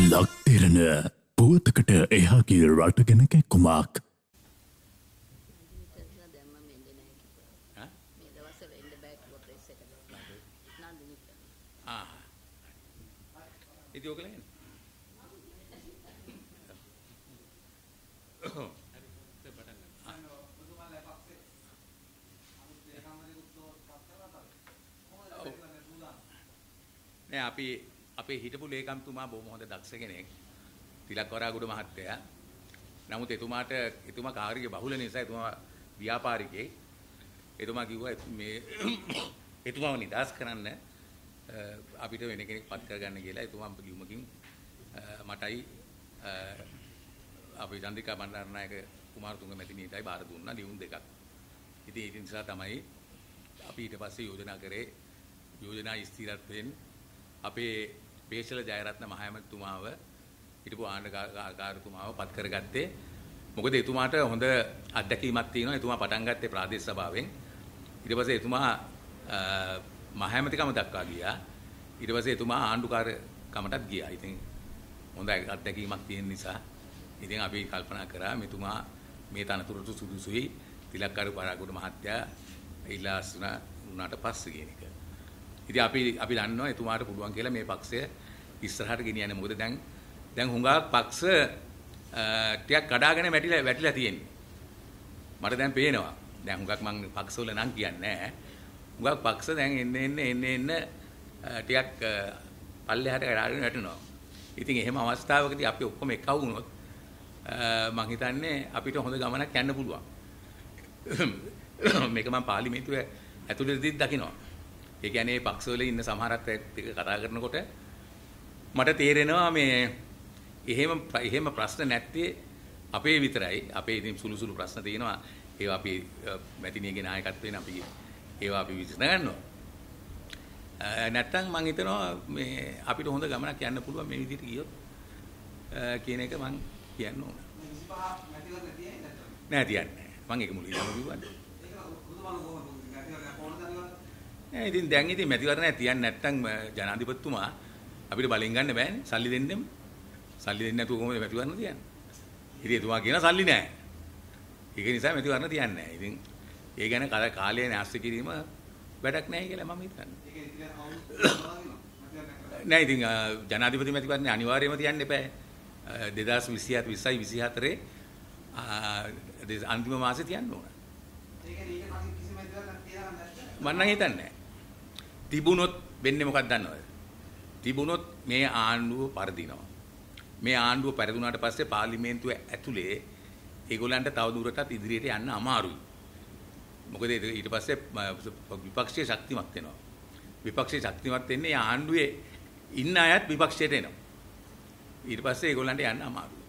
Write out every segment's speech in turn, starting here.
ලක්තිරණ පුවතකට එහාගේ රට ගැන කැක්කුමක්. ඉතින් ඔක ලේන. නෑ අපේ හිටපු ලේකම්තුමා බොහොම හොඳ දක්ෂ කෙනෙක්. තිලක් වරාගොඩ මහත්තයා. නමුත් එතුමා කාර්ය බහුල නිසා එතුමා ව්‍යාපාරිකයෙක්. එතුමා කිව්වා මේ එතුමාව නිදාස් කරන්න අපිට වෙන කෙනෙක් පත් කරගන්න කියලා. එතුමා කිව්වකින් මටයි අපේ චන්ද්‍රිකා බණ්ඩාරනායක කුමාරතුංග මැතිණියටයි බාර දුන්නා ලියුම් දෙකක්. ඉතින් ඒ නිසා තමයි අපි ඊට පස්සේ යෝජනා කරේ යෝජනා ස්ථිරත්වයෙන් අපේ පේශල ජයරත්න මහඇමතිතුමාව හිටපු ආණ්ඩුකාරතුමාව පත් කරගත්තේ. මොකද එතුමාට හොඳ අත්දැකීමක් තියෙනවා. එතුමා පටන් ගත්තේ ප්‍රාදේශ සභාවෙන්. ඊට පස්සේ එතුමා මහඇමතිකම දක්වා ගියා. ඊට පස්සේ එතුමා ආණ්ඩුකාරකමටත් ගියා. ඉතින් හොඳ අත්දැකීමක් තියෙන නිසා ඉතින් අපි කල්පනා කරා මෙතුමා මේ තනතුරට සුදුසුයි තිලක් වරාගොඩ මහත්තයා ඉල්ලා වුණාට පස්සේ කියන එක. ඉතින් අපි දන්නවා එතුමාට පුළුවන් කියලා මේ පක්ෂය ඉස්සරහට ගෙනියන්න. මොකද දැන් හුඟක් පක්ෂ ටිකක් කඩාගෙන වැටිලා තියෙන්නේ. මට දැන් පේනවා. දැන් හුඟක් මම පක්ෂවල නම් කියන්නේ නැහැ. හුඟක් පක්ෂ දැන් එන්න ටිකක් පල්ලෙහාට කඩාගෙන වැටෙනවා. ඉතින් එහෙම අවස්ථාවකදී අපි ඔක්කොම එකව වුණොත් මම හිතන්නේ අපිට හොඳ ගමනක් යන්න පුළුවන්. මේක මම පාර්ලිමේන්තුවේ ඇතුළතදී දකිනවා. ඒ කියන්නේ පක්ෂවල ඉන්න සමහරත් එක්ක කතා කරනකොට මට තේරෙනවා මේ එහෙම ප්‍රශ්න නැත්තේ අපේ විතරයි. අපේ ඉතින් සුළු ප්‍රශ්න තියෙනවා. ඒවා අපි මැතිණියගේ නායකත්වයෙන් ඒවා අපි විසඳ ගන්නවා. නැත්තම් මම හිතනවා මේ අපිට හොඳ ගමනක් යන්න පුළුවන් මේ විදිහට ගියොත් කියන එක මම කියන්න ඕන. 25 මැතිවරණ තියෙන්නේ නැත්නම් නෑ තියන්නේ. මම ඒක මුලින්ම කිව්වනේ. ඉතින් දැන් ඉතින් මැතිවරණයක් තියන්නේ නැත්නම් ජනාධිපතිතුමා අපිට බලෙන් ගන්න බෑනේ. සල්ලි දෙන්නෙම. සල්ලි දෙන්නේ නැතුව කොහොමද මැතිවරණ තියන්නේ? ඉතින් එතුමා කියන සල්ලි නැහැ. ඒක නිසා මැතිවරණ තියන්නේ නැහැ. ඉතින් ඒ ගැන කාලය නාස්ති කිරීම වැඩක් නැහැ කියලා මම හිතන්නේ. නෑ ඉතින් ජනාධිපති මැතිවරණේ අනිවාර්යයෙන්ම තියන්න එපා. 2027 අන්තිම මාසේ තියන්න ඕන. මම නම් හිතන්නේ තිබුණොත් වෙන්නේ මොකක්ද දන්නවද? තිබුණොත් මේ ආණ්ඩුව පරදිනවා. මේ ආණ්ඩුව පරදුනාට පස්සේ පාර්ලිමේන්තුව ඇතුලේ ඒගොල්ලන්ට තව දුරටත් ඉදිරියට යන්න අමාරුයි. මොකද ඊට පස්සේ විපක්ෂයේ ශක්තිමත් වෙනවා. විපක්ෂයේ ශක්තිමත් වෙන්නේ ආණ්ඩුවේ ඉන්න අයත් විපක්ෂයට එනවා. ඊට පස්සේ ඒගොල්ලන්ට යන්න අමාරුයි.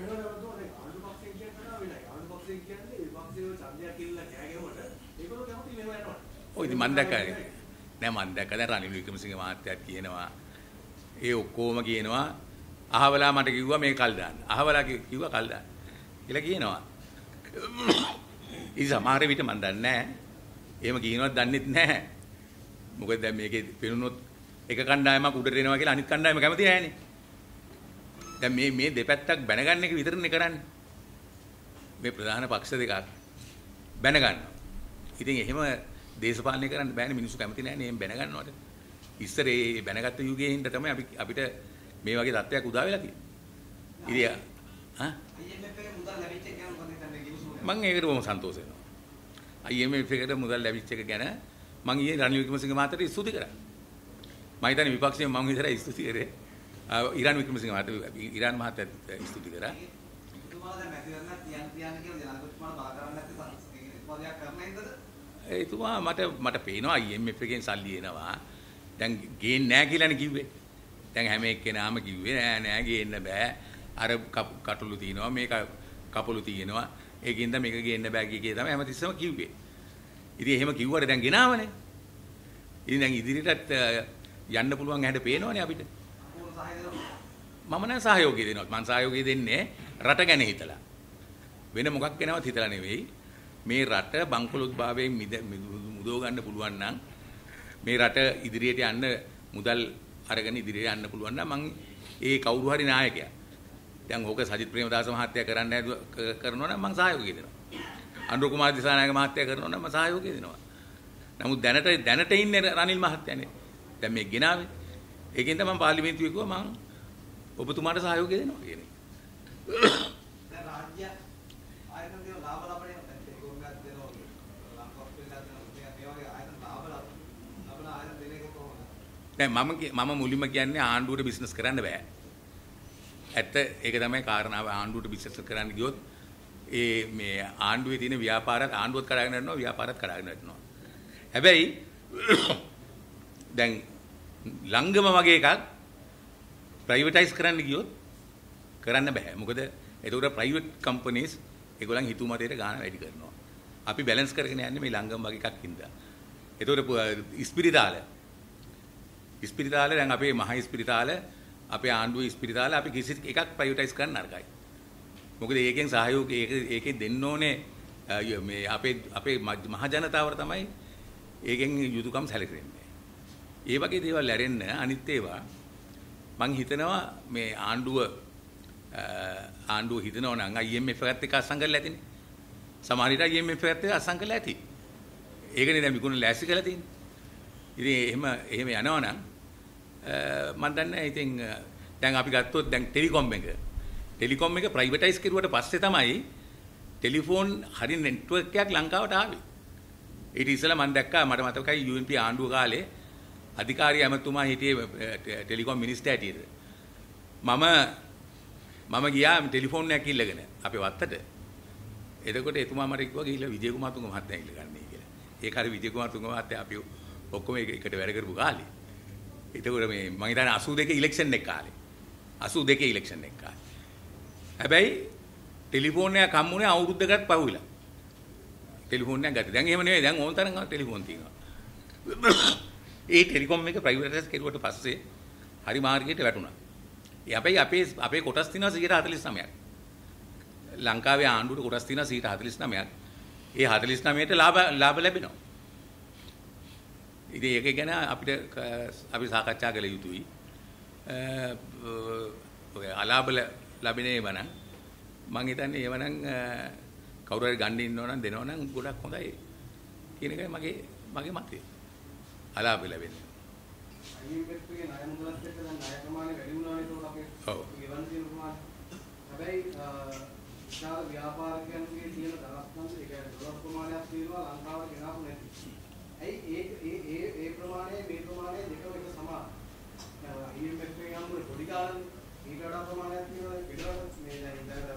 ඔය ඉතින් මම දැක්කා. නෑ මම දැක්කා දැන් රනිල් වික්‍රමසිංහ මහත්තයාත් කියනවා. ඒ ඔක්කොම කියනවා අහවලා මට කිව්වා මේ කල් දාන්න. අහවලා කිව්වා කල් දාන්න. කියලා කියනවා. ඉතින් සමහර විට මම දන්නේ නෑ. එහෙම කියනවත් දන්නෙත් නෑ. මොකද දැන් මේකේ පෙනුනොත් එක කණ්ඩායමක් උඩට එනවා කියලා අනිත් කණ්ඩායම කැමති නෑනේ. දැන් මේ දෙපැත්තක් බැනගන්න එක විතරනේ කරන්නේ. මේ ප්‍රධාන පක්ෂ දෙකක් බැනගන්නවා. ඉතින් එහෙම දේශපාලනය කරන්න බෑනේ මිනිස්සු කැමති නෑනේ එහෙම බැනගන්නවට. ඉස්සර ඒ බැනගත්ත යුගයේ හින්දා තමයි අපිට මේ වගේ තත්ත්වයක් උදා වෙලා තියෙන්නේ. ඉතින් IMF එකේ මුදල් ලැබිච්ච එක ගැන මොකද හිතන්නේ කිව්වොත්? මම ඒකට බොහොම සන්තෝෂ වෙනවා. IMF එකට මුදල් ලැබිච්ච එක ගැන මම ඊයේ රනිල් වික්‍රමසිංහ මහත්තයාට ස්තුති කරා. මම හිතන්නේ විපක්ෂයෙන් මම විතරයි ස්තුති කරේ. ඉරාන් වික්‍රමසිංහ මහත්තයා ඉරාන් මහත්තයා ස්තුති කරා. එතුමාලා දැන් මැතිවරණ තියන්න කියලා ජනාධිපතිතුමාට බල කරන්නේ නැත්නම් පදයක් කරන්න හින්දාද? එතුමා මට පේනවා IMF එකෙන් සල්ලි එනවා. දැන් ගේන්නේ නැහැ කියලානේ කිව්වේ. දැන් හැම එක්කෙනාම කිව්වේ නෑ ගේන්න බෑ. අර කටුළු තියෙනවා මේක කපුළු තියෙනවා. ඒකින්ද මේක ගේන්න බෑ කිය තමයි හැමතිස්සම කිව්වේ. ඉතින් එහෙම කිව්වට දැන් ගෙනාවනේ. ඉතින් දැන් ඉදිරියටත් යන්න පුළුවන් හැඩ පේනවනේ අපිට. මම නම් සහයෝගය දෙනවා. මම සහයෝගය දෙන්නේ රට ගැන හිතලා. වෙන මොකක් ගැනවත් හිතලා නෙවෙයි. මේ රට බංකොලොත් භාවයෙන් මුදව ගන්න පුළුවන් නම් මේ රට ඉදිරියට යන්න මුදල් අරගෙන ඉදිරියට යන්න පුළුවන් නම් මම ඒ කවුරු හරි නායකයා. දැන් ඕක සජිත් ප්‍රේමදාස මහත්තයා කරන්න කරනවා නම් මම සහයෝගය දෙනවා. අනුර කුමාර දිසානායක මහත්තයා කරනවා නම් මම සහයෝගය දෙනවා. නමුත් දැනට ඉන්නේ රනිල් මහත්තයානේ. දැන් මේ ගෙනාවේ. ඒකෙන් තමයි මම පාර්ලිමේන්තුවේ කිව්වා මම ඔබතුමාට සහයෝගය දෙනවා කියන්නේ. දැන් රාජ්‍ය ආයතන දෙන ලාභ ලබන්නේ දැන් ටෙලිකොම් එකක් දෙනවා ලංකාව පිළිලා දෙනවා මේ වගේ ආයතන ලාභ ලබන ආයතන දෙන එක කොහොමද? දැන් මම මුලින්ම කියන්නේ ආණ්ඩුවට බිස්නස් කරන්න බෑ. ඇත්ත ඒක තමයි කාරණාව. ආණ්ඩුවට බිස්නස් කරන්න ගියොත් ඒ මේ ආණ්ඩුවේ තියෙන ව්‍යාපාරات ආණ්ඩුවත් කඩාගෙන යනවා ව්‍යාපාරات කඩාගෙන යනවා. හැබැයි දැන් ලංගම වගේ එකක් ප්‍රයිවටයිස් කරන්න ගියොත් කරන්න බෑ. මොකද ඒකට ප්‍රයිවට් කම්පනීස් ඒගොල්ලන් හිතුවමතේට ගාණ වැඩි කරනවා. අපි බැලන්ස් කරගෙන යන්නේ මේ ලංගම වගේ එකක් හින්දා. ඒකට ඉස්පිරිතාල දැන් අපේ මහා ඉස්පිරිතාල අපේ ආණ්ඩුවේ ඉස්පිරිතාල අපි කිසි එකක් ප්‍රයිවටයිස් කරන්න නරකයි. මොකද ඒකෙන් සහයෝගය ඒකෙන් දෙන්න ඕනේ මේ අපේ මහ ජනතාවට තමයි ඒකෙන් යුතුයකම් සැලකෙන්නේ. ඒ වගේ දේවල් ඇරෙන්න අනිත් ඒවා මං හිතනවා මේ ආණ්ඩුව හිතනවා නම් IMF එකත් එක්ක අත්සන් කරලා ඇතිනේ. සමහර විට IMF එකත් එක්ක අත්සන් කරලා ඇති. ඒකනේ දැන් විකුණන ලෑස්ති කරලා තියෙන්නේ. ඉතින් එහෙම යනවා නම් මම දන්නේ ඉතින් දැන් අපි ගත්තොත් දැන් ටෙලිකොම් එක ප්‍රයිවටයිස් කරුවට පස්සේ තමයි ටෙලිෆෝන් හරි නෙට්වර්ක් එකක් ලංකාවට ආවේ. ඊට ඉස්සෙල්ලා මම දැක්කා මට මතකයි UNP ආණ්ඩුව කාලේ අධිකාරී ඇමතුමා හිටියේ ටෙලිකොම් මිනිස්ටර් හැටියට. මම ගියා ටෙලිෆෝන් එකක් ඉල්ලගෙන අපේ වත්තට. එතකොට එතුමා මට කිව්වා ගිහිල්ලා විජේ කුමාර තුංග මහත්තයා ඉල්ලගන්නේ කියලා. ඒක හරි විජේ කුමාර තුංග මහත්තයා අපි ඔක්කොම එකට වැඩ කරපු කාලේ. එතකොට මේ මම හිතන්නේ 82 ඉලෙක්ෂන් එක කාලේ. 82 ඉලෙක්ෂන් එක කාලේ. හැබැයි ටෙලිෆෝන් එකක් හම්බුනේ අවුරුද්දකට පහුවිලා. ටෙලිෆෝන් එකක් ගත්තේ. දැන් එහෙම නෙවෙයි. දැන් ඕන තරම් ටෙලිෆෝන් තියෙනවා. ඒ ටෙලිකොම් එක ප්‍රයිවටයිස් කරුවට පස්සේ හරි මාර්ගයට වැටුණා. හැබැයි අපේ කොටස් තියෙනවා 149ක්. ලංකාවේ ආණ්ඩුවට කොටස් තියෙනවා 149ක්. ඒ 49ට ලාභ ලැබෙනවා. ඉතින් ඒක ගැන අපි සාකච්ඡා කළ යුතුයි. ඔය අලාභ ලැබෙන්නේ වනම් මම හිතන්නේ ඒවනම් කවුරු හරි ගන්න ඉන්නව නම් දෙනව නම් ගොඩක් හොඳයි කියන එකයි මගේ මතය. අලාභ ලැබෙන්නේ. IMF එකේ ණය මුදලත් එක්ක දැන් ණය ප්‍රමාණය වැඩි වුණානේ ඒකට අපේ ගෙවන්න තියෙන ප්‍රමාණය. හැබැයි විශාල ව්‍යාපාරිකයන්ගේ තියෙන දරස්කන්ධ ඒ කියන්නේ ඩොලර් ප්‍රමාණයක් තියෙනවා ලංකාවට ගෙනාපු නැති. ඇයි ඒ ප්‍රමාණය මේ ප්‍රමාණය දෙකම එක සමාන. IMF එකේ යම්ුනේ පොඩි කාලේ ඊට වඩා ප්‍රමාණයක් තියෙනවා පිටරට මේ දැන්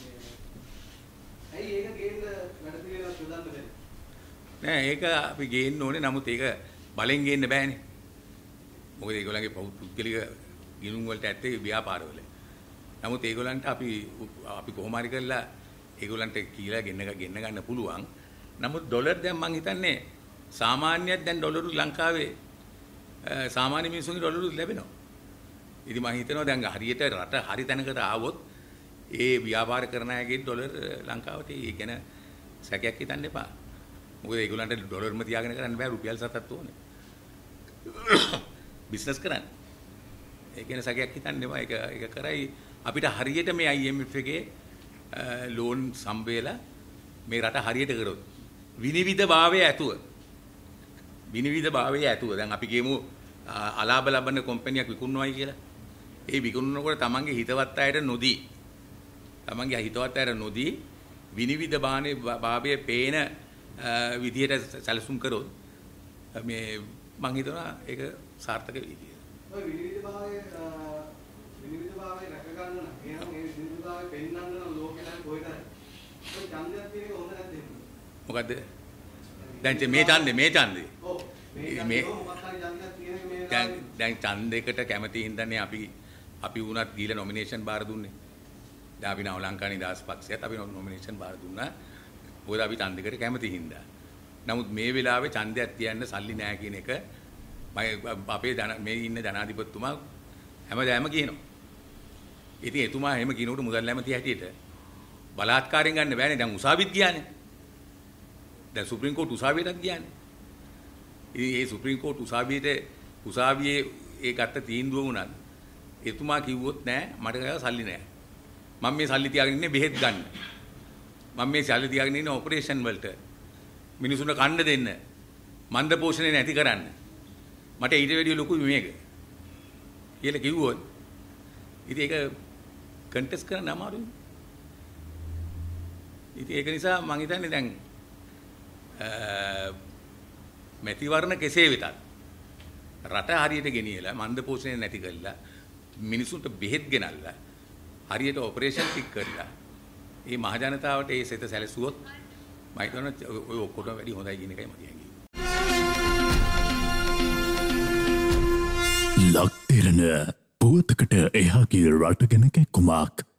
ඇයි ඒක ගේන්න වැඩ පිළිවෙලක් යොදන්න බැහැ? නෑ ඒක අපි ගේන්න ඕනේ. නමුත් ඒක බලෙන් ගේන්න බෑනේ. මොකද ඒගොල්ලන්ගේ පුද්ගලික ගිණුම් වලට ඇත්තේ ව්‍යාපාරවල. නමුත් ඒගොල්ලන්ට අපි කොහොම හරි කරලා ඒගොල්ලන්ට කියලා ගෙන්න ගන්න පුළුවන්. නමුත් ඩොලර් දැන් මං හිතන්නේ සාමාන්‍යයෙන් දැන් ඩොලරු ලංකාවේ සාමාන්‍ය මිනිස්සුන්ගේ ඩොලරු ලැබෙනවා. ඉතින් මම හිතනවා දැන් හරියට රට හරි තැනකට ආවොත් ඒ ව්‍යාපාර කරන අයගේ ඩොලර් ලංකාවට ඒ ගැන සැකයක් හිතන්න එපා. මොකද ඒගොල්ලන්ට ඩොලර්ම තියාගෙන කරන්න බෑ රුපියල් 7ක් ඕනේ. බිස්නස් කරන්න. ඒ කියන සැකයක් හිතන්න එපා. ඒක කරයි අපිට හරියට මේ IMF එකේ ලෝන් සම්බේලා මේ රට හරියට කරොත් විනිවිද භාවය ඇතුව දැන් අපි කියමු අලාභ ලබන කම්පැනියක් විකුණනවායි කියලා. ඒ විකුණනකොට තමන්ගේ හිතවත් අයට නොදී විනිවිද භාවයේ පේන විදියට සැලසුම් කරොත් මේ මං හිතනවා ඒක සාර්ථක වෙයි කියලා. ඔය විනිවිද භාවයේ රැක ගන්න නම් එහෙනම් ඒ විනිවිද භාවයේ පෙන්වන්න නම් ලෝකෙට කොහෙද? ඔය ඡන්දයක් තියෙන එක හොඳ නැද්ද? මොකද්ද? දැන් මේ ඡන්දේ. ඔව්. මේ මොකක් හරි ඡන්දයක් තියෙන මේ දැන් ඡන්දයකට කැමති හින්දානේ අපි වුණත් ගිහලා නොමිනේෂන් බාර දුන්නේ. දැන් අපි නවලංකා නිදහස් පක්ෂයත් අපි නොමිනේෂන් බාර දුන්නා. මොකද අපි ඡන්දයකට කැමති හින්දා. නමුත් මේ වෙලාවේ ඡන්දයක් තියන්න සල්ලි නැහැ කියන එක අපේ මේ ඉන්න ජනාධිපතිතුමා හැමදාම කියනවා. ඉතින් එතුමා එහෙම කියනකොට මුදල් නැමැති හැටියට බලාත්කාරයෙන් ගන්න බෑනේ. දැන් උසාවිත් ගියානේ. දැන් සුප්‍රීම කෝට් උසාවියටත් ගියානේ. ඉතින් ඒ සුප්‍රීම කෝට් උසාවියේ ඒ ගත්ත තීන්දුව වුණත් එතුමා කිව්වොත් නෑ මට ගාව සල්ලි නෑ. මම මේ සල්ලි තියාගෙන ඉන්නේ බෙහෙත් ගන්න. මම මේ සල්ලි තියාගෙන ඉන්නේ ඔපරේෂන් වලට. මිනිසුන්ට කන්න දෙන්න. මන්ද පෝෂණය නැති කරන්න. මට ඊට වැඩිය ලොකු මේක. කියලා කිව්වොත් ඉතින් ඒක කන්ටෙස්ට් කරන්න අමාරුයි. ඉතින් ඒක නිසා මම හිතන්නේ දැන් මැතිවරණ කෙසේ වෙතත් රට හරියට ගෙනියලා මන්ද පෝෂණය නැති කරලා මිනිසුන්ට බෙහෙත් ගෙනල්ලා හරියට ඔපරේෂන් ටික කරලා මේ මහ ජනතාවට ඒ සෙත සැලසුවොත් මම හිතනවා ඔය ඔක්කොටම වැඩි හොඳයි කියන එකයි මම කියන්නේ. ලක්තිරණ පුවතකට එහා ගිය රට ගැන කැක්කුමක්